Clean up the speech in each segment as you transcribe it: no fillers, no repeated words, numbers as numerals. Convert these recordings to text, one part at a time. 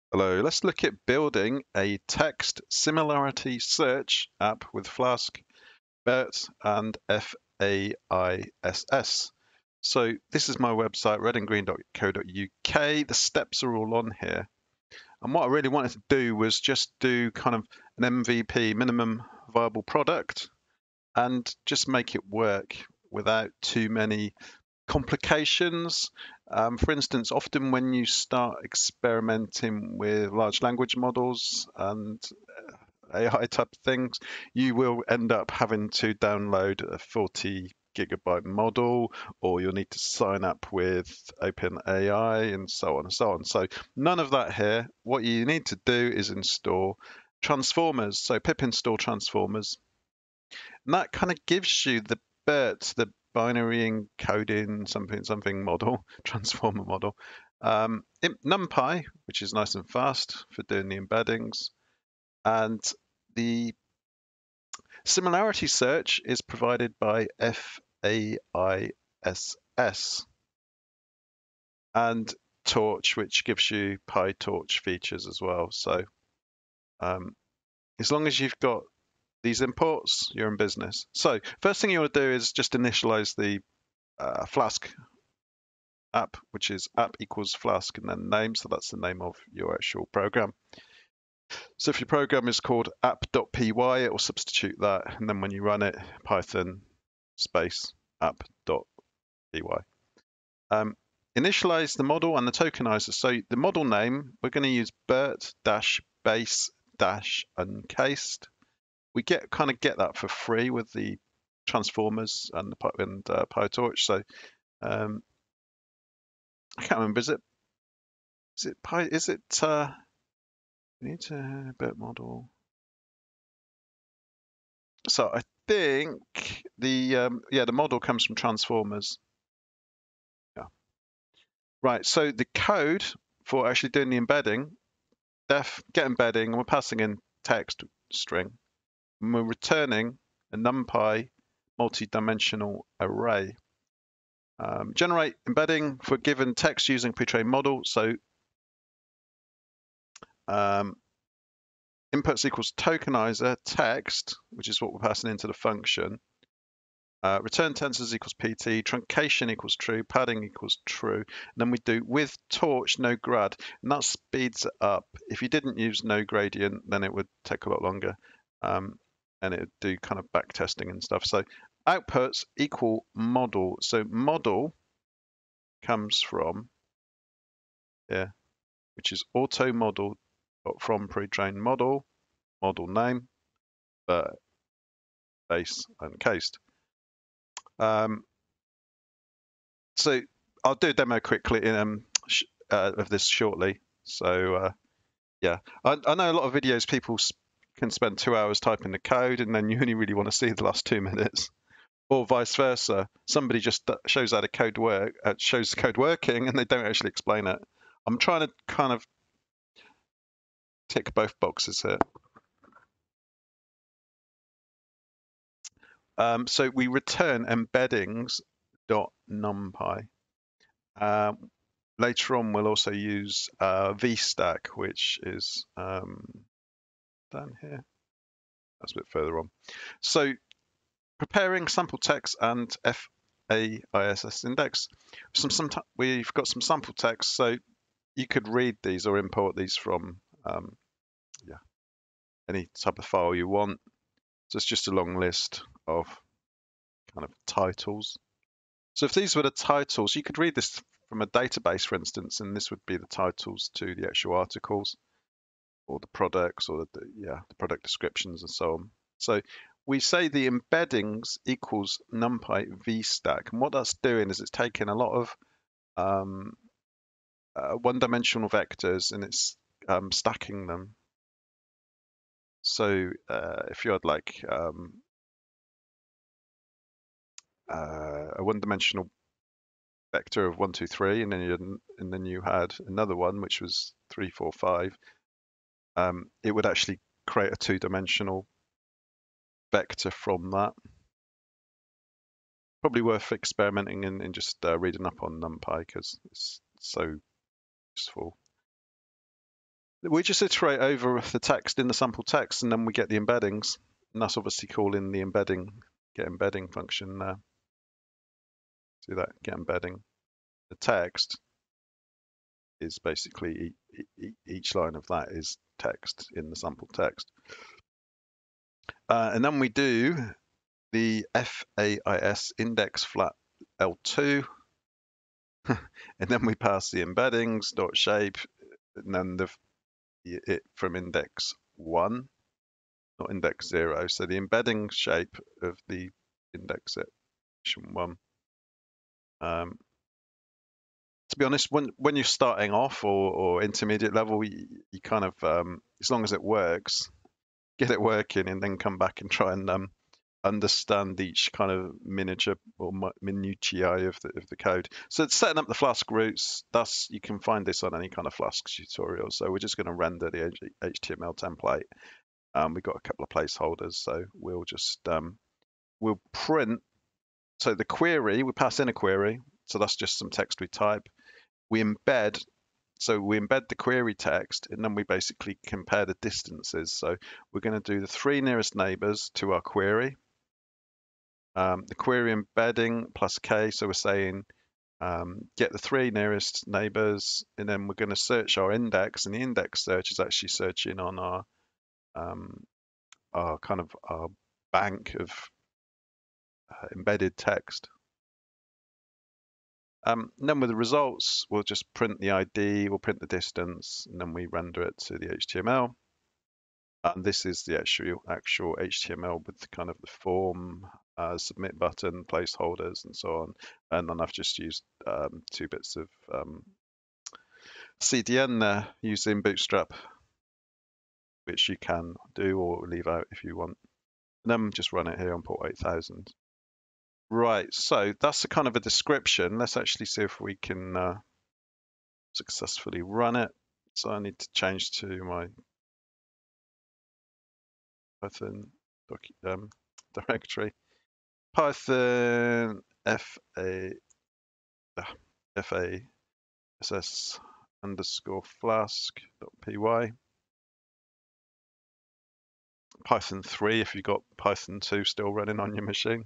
Hello, let's look at building a text similarity search app with Flask, BERT, and FAISS. So this is my website, redandgreen.co.uk. The steps are all on here. And what I really wanted to do was just do kind of an MVP, minimum viable product, and just make it work without too many complications. For instance, often when you start experimenting with large language models and AI type things, you will end up having to download a 40 gigabyte model, or you'll need to sign up with OpenAI and so on and so on. So none of that here. What you need to do is install transformers. So pip install transformers. And that kind of gives you the BERT, the binary encoding something model, transformer model. NumPy, which is nice and fast for doing the embeddings. And the similarity search is provided by FAISS. And Torch, which gives you PyTorch features as well. So as long as you've got these imports, you're in business. So first thing you want to do is just initialize the Flask app, which is app equals Flask and then name. So that's the name of your actual program. So if your program is called app.py, it will substitute that. And then when you run it, Python space app.py. Initialize the model and the tokenizer. So the model name, we're going to use BERT-base-uncased. We get that for free with the transformers and PyTorch. So I can't remember. Is it need to BERT model? So I think the model comes from transformers. Yeah. Right. So the code for actually doing the embedding, def get embedding, and we're passing in text string, and we're returning a NumPy multi-dimensional array. Generate embedding for given text using pre-trained model. So inputs equals tokenizer text, which is what we're passing into the function. Return tensors equals PT, truncation equals true, padding equals true. And then we do with torch, no grad, and that speeds it up. If you didn't use no gradient, then it would take a lot longer, and it would do kind of back testing and stuff. So outputs equal model. So model comes from here, which is auto model from pre-trained model, model name, base uncased. So I'll do a demo quickly of this shortly. So yeah, I know a lot of videos people can spend 2 hours typing the code, and then you only really want to see the last 2 minutes, or vice versa. Somebody just shows how the code shows the code working, and they don't actually explain it. I'm trying to kind of tick both boxes here. So we return embeddings.numpy. Later on, we'll also use VStack, which is down here. That's a bit further on. So preparing sample text and FAISS index. We've got some sample text, so you could read these or import these from any type of file you want. So it's just a long list of kind of titles. So if these were the titles, you could read this from a database, for instance, and this would be the titles to the actual articles or the products or the product descriptions and so on. So we say the embeddings equals NumPy VStack, and what that's doing is it's taking a lot of one-dimensional vectors and it's stacking them. So if you had like a one-dimensional vector of 1, 2, 3, and then you had another one which was 3, 4, 5, it would actually create a two-dimensional vector from that. Probably worth experimenting and just reading up on NumPy because it's so useful. We just iterate over the text in the sample text, and then we get the embeddings. And that's obviously calling the get embedding function there. See that, get embedding. The text is basically each line of that is text in the sample text. And then we do the FAIS index flat L2, and then we pass the embeddings dot shape, and then it from index 1, not index 0. So the embedding shape of the index at 1. To be honest, when you're starting off or intermediate level, you kind of as long as it works, get it working, and then come back and try and understand each kind of miniature or minutiae of the code. So it's setting up the Flask routes. Thus, you can find this on any kind of Flask tutorial. So we're just going to render the HTML template. We've got a couple of placeholders, so we'll just we'll print. So the query, we pass in a query. So that's just some text we type. We embed. So we embed the query text, and then we basically compare the distances. So we're going to do the 3 nearest neighbors to our query. The query embedding plus K, so we're saying get the 3 nearest neighbors, and then we're going to search our index, and the index search is actually searching on our kind of our bank of embedded text. And then with the results, we'll just print the ID, we'll print the distance, and then we render it to the HTML. And this is the actual HTML with the kind of the form, submit button, placeholders, and so on. And then I've just used 2 bits of CDN there using Bootstrap, which you can do or leave out if you want. And then just run it here on port 8000. Right, so that's a kind of a description. Let's actually see if we can successfully run it. So I need to change to my Python directory. Python FASS underscore flask.py. Python 3 if you've got Python 2 still running on your machine.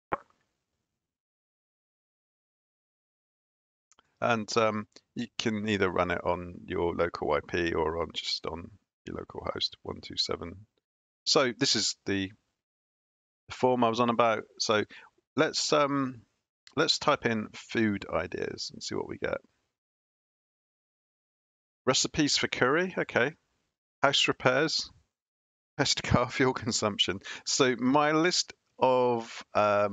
And you can either run it on your local IP or on just on your local host 127. So this is the form I was on about. So let's type in food ideas and see what we get. Recipes for curry, okay. House repairs, best car fuel consumption. So my list of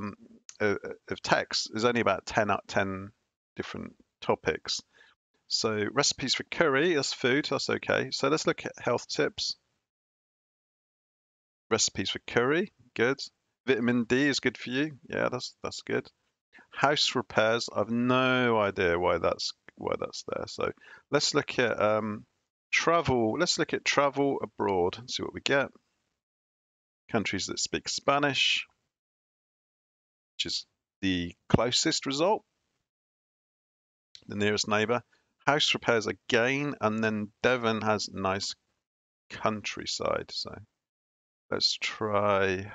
text is only about 10 different topics. So recipes for curry, that's food, that's okay. So let's look at health tips. Recipes for curry, good. Vitamin D is good for you. Yeah, that's good. House repairs, I've no idea why that's there. So let's look at travel. Let's look at travel abroad and see what we get. Countries that speak Spanish, which is the closest result, the nearest neighbor. House repairs again, and then Devon has nice countryside. So let's try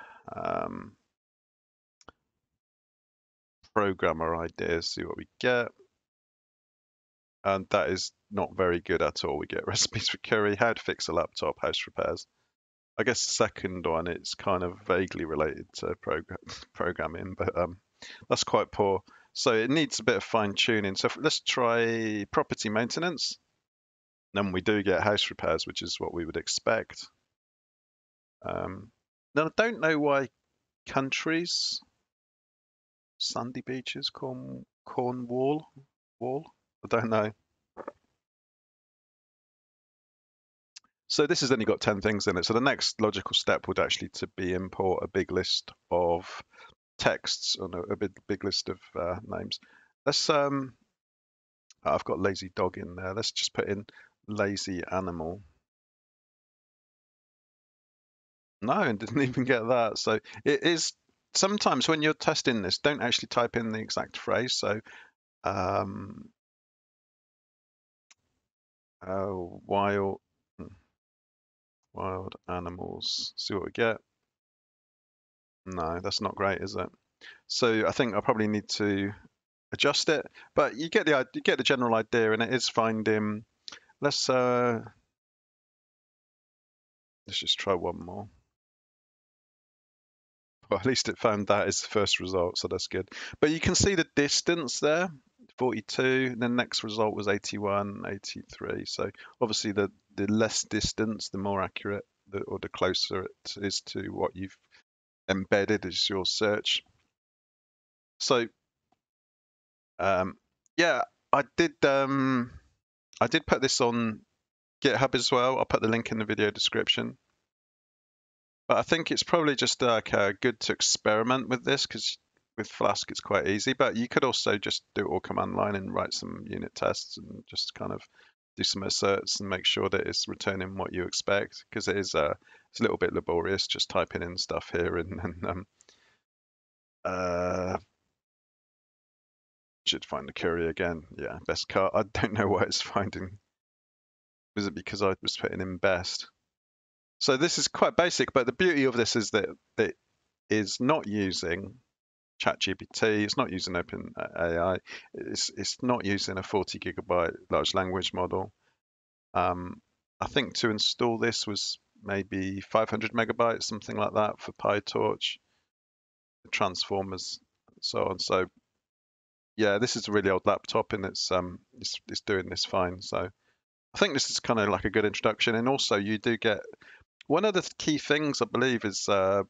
programmer ideas, see what we get. And that is not very good at all. We get recipes for curry, how to fix a laptop, house repairs. I guess the second one, it's kind of vaguely related to programming, but that's quite poor. So it needs a bit of fine tuning. So let's try property maintenance. Then we do get house repairs, which is what we would expect. Now I don't know why countries, sandy beaches, Cornwall, I don't know. So this has only got 10 things in it. So the next logical step would actually to be import a big list of texts or a big list of names. Let's I've got lazy dog in there. Let's just put in lazy animal. No, I didn't even get that. So it is sometimes when you're testing this, don't actually type in the exact phrase. So while wild animals. See what we get. No, that's not great, is it? So I think I probably need to adjust it, but you get the general idea, and it is finding. Let's just try one more. Well, at least it found that as the first result, so that's good. But you can see the distance there, 42. And the next result was 81, 83. So obviously the less distance, the more accurate, or the closer it is to what you've embedded as your search. So yeah, I did put this on GitHub as well. I'll put the link in the video description. But I think it's probably just like good to experiment with this, because with Flask it's quite easy. But you could also just do it all command line and write some unit tests and just kind of do some asserts and make sure that it's returning what you expect, because it's a little bit laborious just typing in stuff here and should find the query again. Yeah, best car. I don't know why it's finding. Was it because I was putting in best? So this is quite basic, but the beauty of this is that it is not using ChatGPT. It's not using OpenAI. It's not using a 40 gigabyte large language model. I think to install this was maybe 500 megabytes, something like that, for PyTorch, transformers, and so on. So yeah, this is a really old laptop, and it's doing this fine. So I think this is kind of like a good introduction. And also you do get one of the key things, I believe, is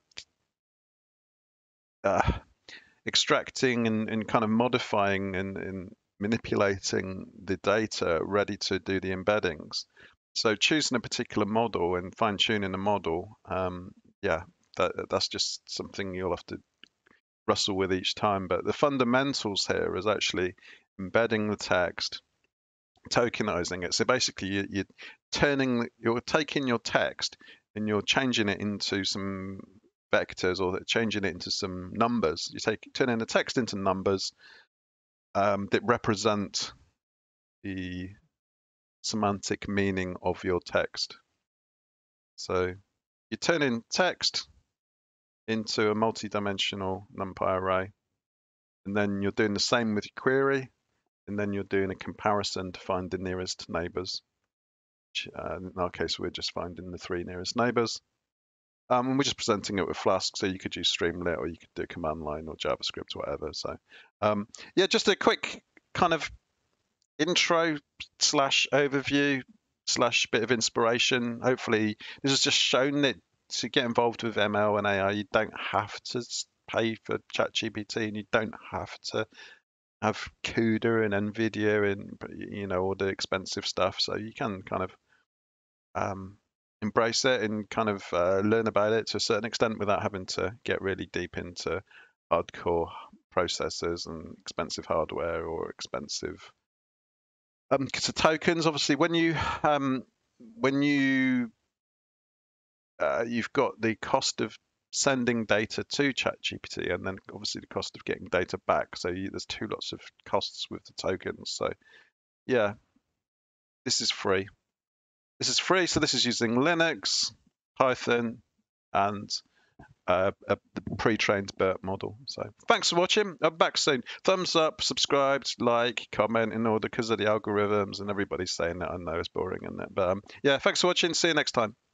extracting and kind of modifying and manipulating the data ready to do the embeddings. So choosing a particular model and fine tuning the model, yeah, that's just something you'll have to wrestle with each time. But the fundamentals here is actually embedding the text, tokenizing it. So basically, you're taking your text and you're changing it into some vectors, or changing it into some numbers. Turning the text into numbers that represent the semantic meaning of your text. So you're turning text into a multi-dimensional NumPy array, and then you're doing the same with your query, and then you're doing a comparison to find the nearest neighbors. In our case, we're just finding the 3 nearest neighbors. And we're just presenting it with Flask, so you could use Streamlit, or you could do command line or JavaScript, or whatever. So yeah, just a quick kind of intro / overview / bit of inspiration. Hopefully this has just shown that to get involved with ML and AI, you don't have to pay for ChatGPT, and you don't have to have CUDA and NVIDIA and all the expensive stuff. So you can kind of embrace it and kind of learn about it to a certain extent without having to get really deep into hardcore processors and expensive hardware or expensive so tokens. Obviously, when you've got the cost of sending data to ChatGPT, and then obviously the cost of getting data back, so there's two lots of costs with the tokens. So yeah, this is free. So this is using Linux, Python, and a pre-trained BERT model. So thanks for watching. I'm back soon. Thumbs up, subscribe, like, comment in order, because of the algorithms, and everybody's saying that. I know it's boring, isn't it? But yeah, thanks for watching. See you next time.